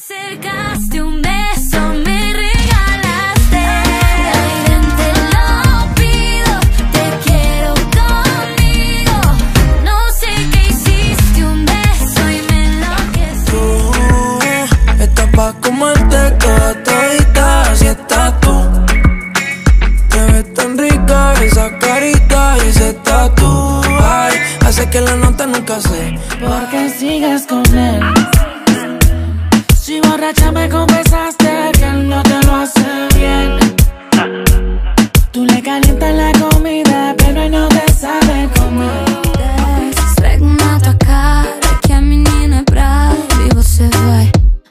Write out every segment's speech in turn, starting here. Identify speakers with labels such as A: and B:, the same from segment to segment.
A: acercaste un beso, me regalaste. Aire te lo pido, te quiero conmigo. No sé qué hiciste, un beso y me enloquecí.
B: Tú estás pa' comerte toda todita, así estás tú. Te ves tan rica esa carita y ese tatu. Ay, hace que la nota nunca sé
C: ¿por qué sigues con él? Si borracha me confesaste que él no te lo hace bien. Tú le calientas la comida, pero él no te sabe comer.
A: Esfrega na tua cara que a menina é brava e você vai.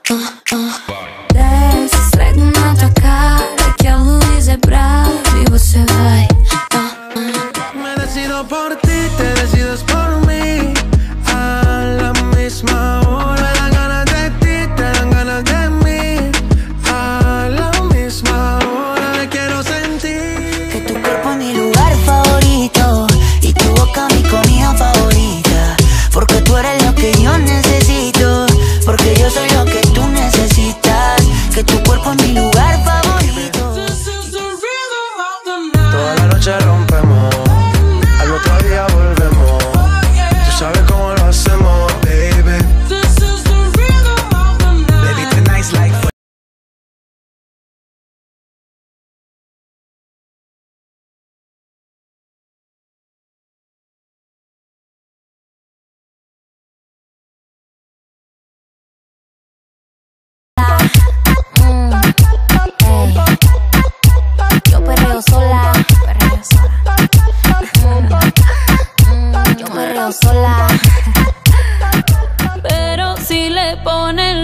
A: Desce, esfrega na tua cara que a luz é brava e você vai.
B: Me decido por ti, te decides por mí. A la misma hora me dan ganas de ti, te dan ganas de mí. A la misma hora me quiero sentir.
D: Que tu cuerpo es mi lugar favorito y tu boca mi comida favorita. Porque tú eres lo que yo necesito, porque yo soy lo que tú necesitas. Que tu cuerpo es mi lugar favorito.
B: Toda la noche rompemos, al otro día volvemos. Tú sabes cómo lo hacemos, baby. Baby, tonight's like
A: Yo perreo sola, yo perreo sola. Pero si le ponen